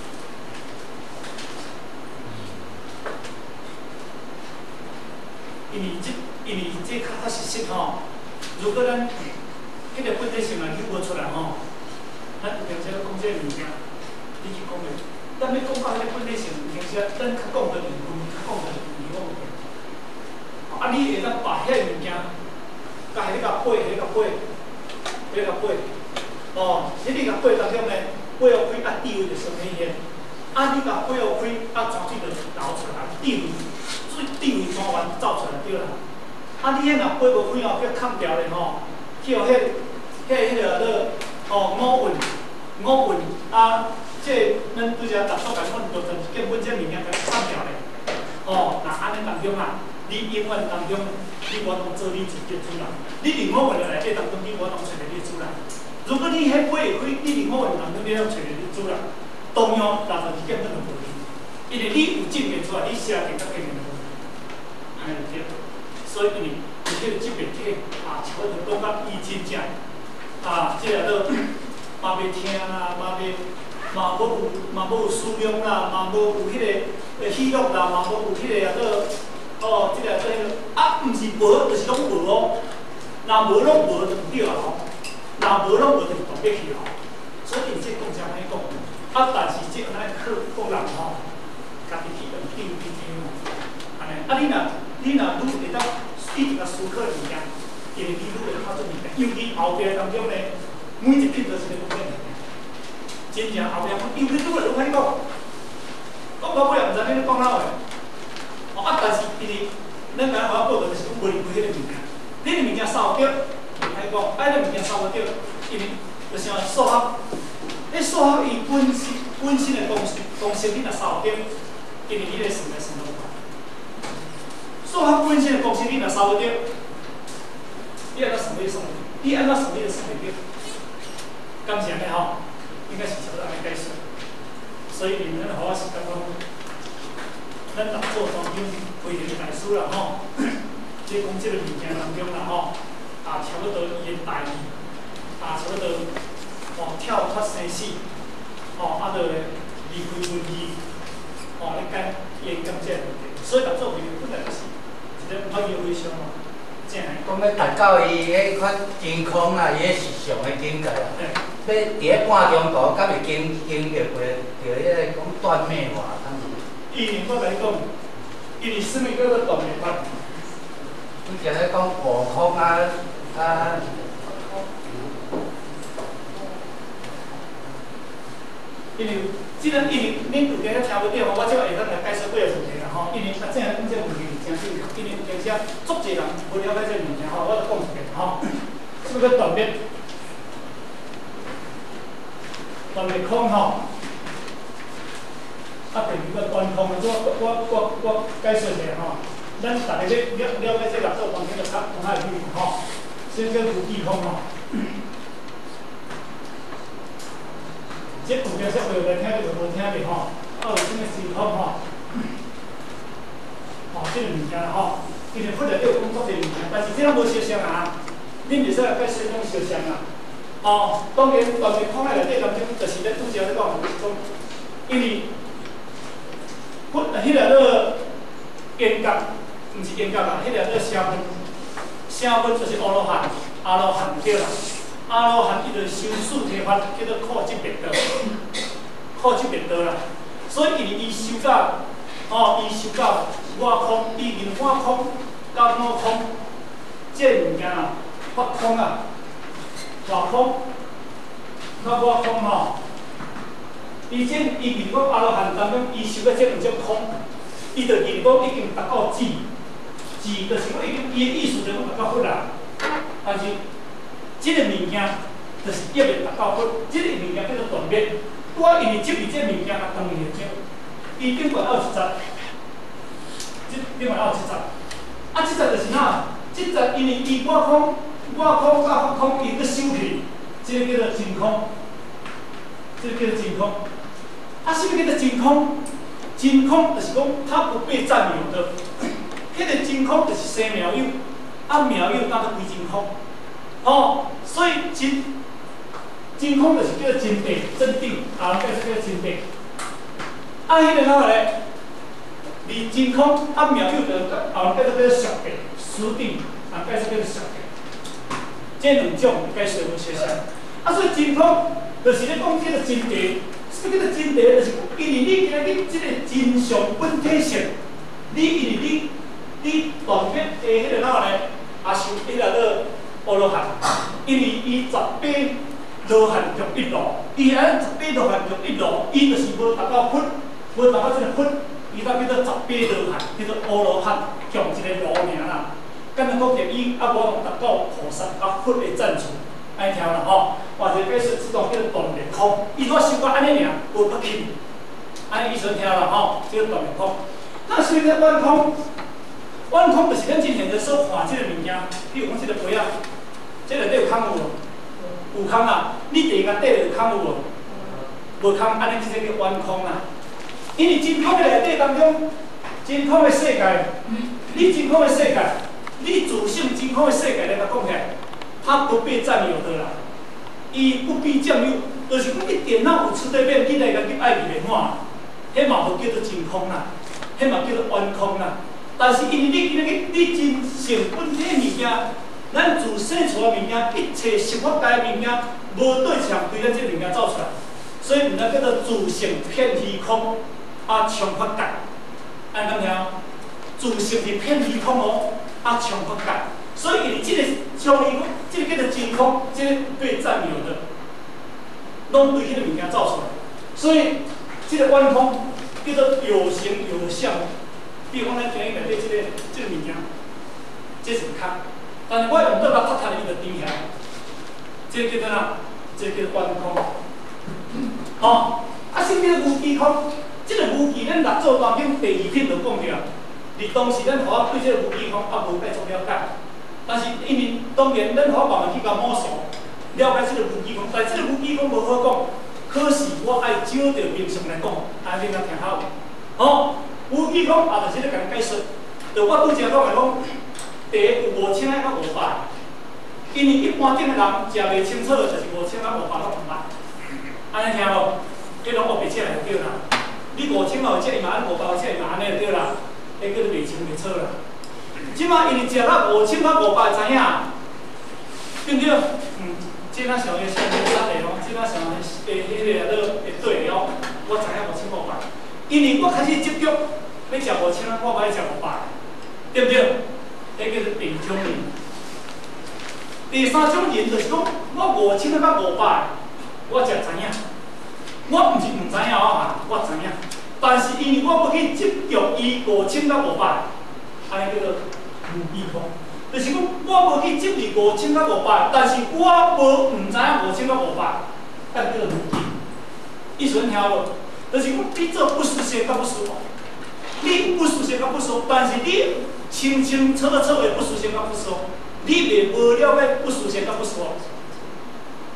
因为即因为即较较实实吼，如果咱迄个本体性啊扭无出来吼。咱有平时咧讲这个物件，你去讲的，咱要讲到迄个本体性，平时咱较讲到离婚，较讲到离婚的。啊，你会当把迄个物件，甲迄个配，迄个配，迄个配，哦，迄个配当中呢，配互开啊地位就上起现，啊你甲配互开啊泉水就流出来，地位，水地位泉源走出来对啦。啊，你迄若配无开哦，叫砍掉咧吼，去互迄、迄、迄个个。哦，五运，五运啊！这咱拄则逐所讲，阮就从根本这物件甲砍掉咧。哦，那安尼当中啊，你永远当中，你无当做你自己主人。你伫五运内底当中，你无当找着你主人。如果你迄尾开，你伫五运当中，你当找着你主人，同样但是根本就无理，因为你有证明出来，你写定甲证明就无理，安尼就对。所以因为伊迄个这边体啊，像我就讲到伊真正。啊，即个都嘛袂听啦，嘛袂嘛无有嘛无有思量啦，嘛无有迄个喜乐啦，嘛无有迄个啊个哦，即个即个啊，毋是无，就是拢无哦。若无拢无就唔对啊吼，若无拢无就当别去吼。所以即讲是安尼讲，啊，但是即安尼靠靠人吼，家己去用定去听哦，安尼。啊，你若你若愈会当一直甲思考物件。因为你愈会靠做物件，尤其后壁当中呢，每一品都是咧讲这物件。真正后壁，尤其愈会愈歹讲，讲到尾也毋知你咧讲哪话。哦啊，但是因为咱讲话报道就是讲无离开迄个物件，你个物件扫着，歹讲，啊，迄个物件扫无着，因为就像数学，你数学伊本身本身的公式公式你若扫着，因为你咧算来算到快。数学本身的公式你若扫无着。你按照什么算？你按照什么的算对？刚讲的哈，应该是朝着安尼解释。所以你们好好是刚刚，咱打坐当中规定大师啦吼，即讲即个物件当中啦吼，啊差不多伊的大意，啊差不多哦跳脱生死，哦啊着离开文字，哦你讲伊讲这个问题，所以打坐规定本来就是一个不要回想嘛。 讲要达到伊迄款健康啊，伊迄实相的境界啊。要伫咧半中途，敢会经经着过着迄个讲断灭法，敢是？ 因为我来讲，因为什么叫做断灭法？ 你就咧讲悟空啊啊。 因为即个因为恁有家听无着吼，我即个会当来解释几个问题啦吼。因为啊，正讲这个问题真紧要，因为而且足侪人无了解这个物件吼，我就讲一遍吼。什么叫断灭？断灭空吼，啊，第二个断空，我我我我解释一下吼。咱大家咧了了解这六道当中就较较会去吼，先叫无记空吼。这有件说话来听就无听的吼， 啊有什么情况吼？哦，这个物件啦吼，因为本来有工作的物件，但是这样无相像啊，恁袂使甲先讲相像啊。哦，当然当然空内内底当中，就是咧拄则咧讲种，因为本迄个个烟角，毋是烟角啦，迄个个声分，声分就是阿罗汉，阿罗汉对啦。阿罗汉伊就修四体法，叫做靠即别道，靠即别道啦。所以因为伊修到，哦，伊修到外空，伊连外空到五空，这物件啊，发空啊，外空到外空吼，伊这伊如果阿罗汉当中，伊修到这两种空，伊就认讲已经达到智，智就是讲已经伊的意思就讲达到佛啦，但是。这个物件就是也未达到佛，这个物件叫做断灭。我因为执伫这物件啊，当然会少。伊顶悬还有一节，这顶悬还有一节。啊，这节就是哪？这节因为伊我空，我空甲法空，伊搁收去，这个叫做真空。这个叫做真空。啊，什么叫做真空？真空就是讲它不被占有的。迄个真空就是生妙有，啊妙有那就归真空。哦，所以真真空就是叫做真谛、真谛，啊，解释叫真谛。啊，迄个哪个咧？离真空啊，妙有就啊，解释叫做实谛、实谛，啊，解释叫做实谛。这两种解释有相像。啊，所以真空就是咧讲这个真谛，什么叫做真谛？就是因为你今日这个真相本体性，你因为你你断灭的迄个哪个咧？啊，是迄个个。阿罗汉，因为伊十八罗汉中一路，伊安十八罗汉中一路，伊就是无达到佛，无达到这个佛，伊才叫做十八罗汉，叫做阿罗汉，强一个罗名啦。敢若讲着伊啊无达到菩萨啊佛的赞助，安听啦吼。或者解释这种叫做断灭空，伊若修到安尼尔，无不起，安尼意思听啦吼，这个断灭空。那所以咧，万空，万空就是咱今天的所看这个物件，比如讲这个杯啊。这内底有空无？有空啊！你第一个底有空有无？无空，安尼即个叫완空啦。因为真空的内底当中，真空的世界，你真空的世界，你自性真空的世界来甲讲起来，它不被占有的啦。伊不必占有，就是讲你电脑有出对面，你来甲入爱入袂满，迄嘛无叫做真空啦，迄嘛叫做완空啦。但是因为你今日你真性本体物件。咱自生出来物件，一切实法界物件，无对象对咱这物件走出来，所以毋能叫做自性骗虚空，啊强法界，安怎听？自性是骗虚空哦，啊强法界，所以你这个像伊讲，这个叫做真空，这个被占有的，拢对迄个物件走出来，所以这个완空叫做有形有相，比如讲咱今日内底这个这个物件，这是空。但是我用倒来拍拍伊就低起来，这个叫做哪？这个叫做완空。哦，啊，什么叫无机空？这个无机咱六组当中第二品就讲着，伫当时咱互我对这个无机空啊无介足了解，但是因为当然咱互我慢慢去甲摸索，了解这个无机空，但这个无机空无好讲，可是我爱照着平常来讲，安尼才听好。哦，无机空啊，就是咧甲你解释，就我拄则讲的讲。第一有五千个到五百，因为一般顶个人食袂清楚，就是五千到五百到五百，安尼听无？迄拢学袂起来就对啦。你五千嘛有食，伊嘛安五百有食，伊嘛安尼就对啦。迄叫做袂清袂楚啦。即马因为食到五千到五百，知影对不对？嗯，即咱上个上个三个哦，即咱上个诶迄个都会对哦，我知影五千五百，因为我开始接触要食五千，我无爱食五百，对不对？迄叫做第二种人。第三种人就是讲，我五千啊到五百，我才知影。我毋是毋知影哦，我知影。但是因为我要去接触伊五千到五百，安尼叫做无机空。就是讲，我要去接触五千到五百，但是我无毋知影五千到五百，但叫做无机。意思恁听无？就是讲，你做不熟悉，甲不熟，你不熟悉甲不熟，但是你。清清楚楚的不熟悉甲不熟，你袂无了解不熟悉甲不熟，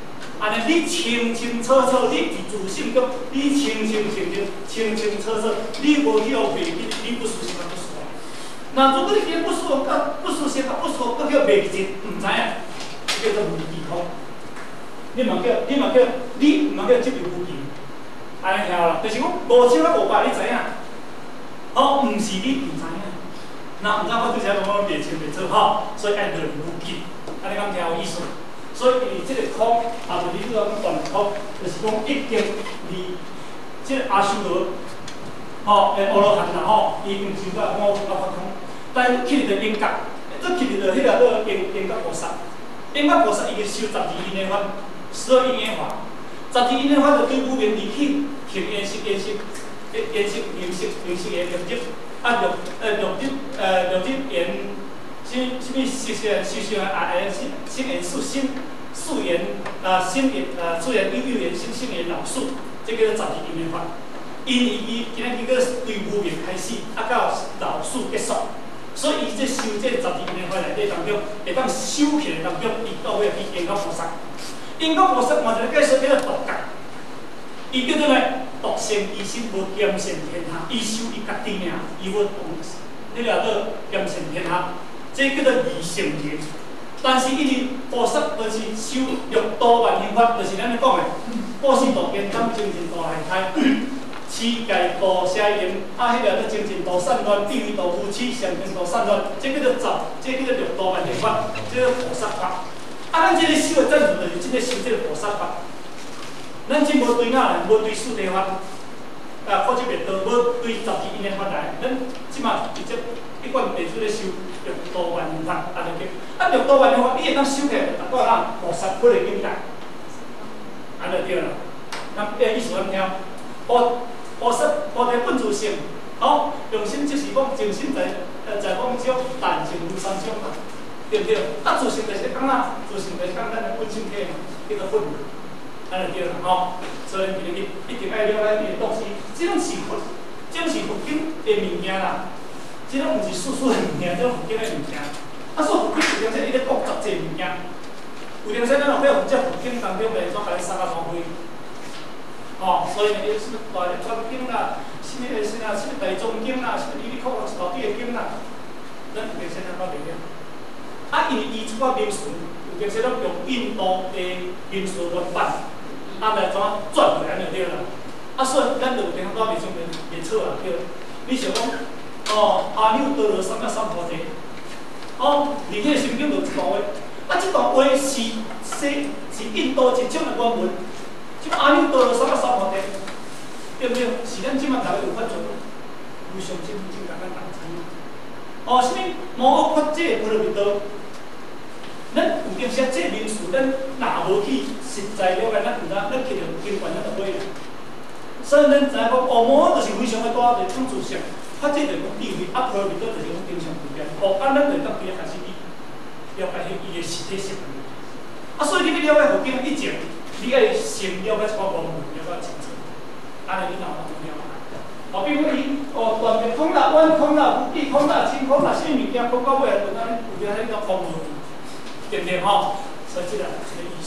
安尼你清清楚楚，你伫自信中，你清清清清清清楚楚，你无去互袂记，你不舒适啊不舒服。那如果你今不舒服，甲不舒适啊不舒服，搁叫袂记，唔知影，叫做无健康。你嘛叫，你嘛叫，你唔嘛叫职业无健。安尼听啦，就是讲无手啊无把，你知影？哦，唔是你唔知影。那唔知我对啥讲我袂清袂楚吼，所以爱论无健，安尼讲听有意思。所以伊即个空，啊，就你拄仔讲断空，就是讲已经离即个阿修罗，吼，诶，阿罗汉啦吼，已经修到五法空，但去着因格，这去着迄个个因因格菩萨，因格菩萨伊个修十二因缘法，十二因缘法，十二因缘法就对五缘离去，行缘识缘识，缘识缘识缘识缘六入，啊六呃六入呃六入缘。什什么修修修修啊？诶，心心缘数心数缘啊，心缘啊，数缘有有缘心心缘老数，这个叫十二因缘法。因伊伊今仔日个对无缘开始，啊到老数结束，所以伊这修这十二因缘法内底当中，会当修起来当中，伊到尾去因果菩萨。因果菩萨嘛，就介绍叫做独觉，伊叫做咩？独善其身，无兼善天下。伊修伊家己命，伊无同，你了做兼善天下。这叫做二乘言，但是伊哩菩萨就是修六度万行法，就是咱咧讲的布施度艰难、精进度海开、持戒度舍言，啊，迄个叫精进度散乱、地狱度夫妻、上天度散乱，这叫做十，这叫做六度万行法，这叫菩萨法。啊，咱这个修的正途就是即个修这个菩萨法，咱真无对哪人，无对四谛法，啊，或者别道，无对十二因缘法来，咱即马直接一贯地主咧修。六度万行法，啊就叫啊六度万行法，你会当修起来，达到咱菩萨不离境界，安就对啦。那诶，意思咱听，菩菩萨菩提本自性，好用心就是讲精心在呃在讲种但性如三种嘛，对不对？啊自性就是讲啊，自性就是讲咱的本性体嘛，迄个本，安就对啦，吼。所以今日一定爱了解伊个东西，这种是佛，这种是佛经的物件啦。这种毋是素素的物件，这种佛经的物件。啊，所以佛经有当时伊咧讲足济物件，有当时咱落去有这佛经当中来做甲你三甲双飞。哦，所以呢，有什么大日观经啦，什么什么什么大藏经啦，什么离离苦苦一大堆的经啦，咱有当时咱捌袂了。啊，因为伊即个民俗，有当时咱用印度的民俗文版，啊来怎转过来就对啦。啊，所以咱就有当时捌袂种袂错啊，对。你想讲？哦，阿耨多罗三藐三菩提。哦，而迄个圣经就一段话，啊，这段话是是是印度一种的原文，即阿耨多罗三藐三菩提，对不对？是咱即马大家有法做，有上真真简单单知。哦，什么无法这波罗蜜多？咱有当时这民俗，咱若无去实在了解，咱毋知，咱去着经管咱就会啦。所以咱知影讲，哦，无就是非常的大，就创自性。发这就是讲地位，啊，波罗蜜多就是讲经常不变。哦，啊，咱就当第一开始去了解伊伊个实体性。啊，所以你要了解佛经以前，你爱先了解一寡原文，了解清楚，安尼你脑中了解。哦，比如伊哦，断灭空啦、弯空啦、无地空啦、清空啦，什么物件空到尾来，就咱有点迄个空无，对不对吼？所以这个这个意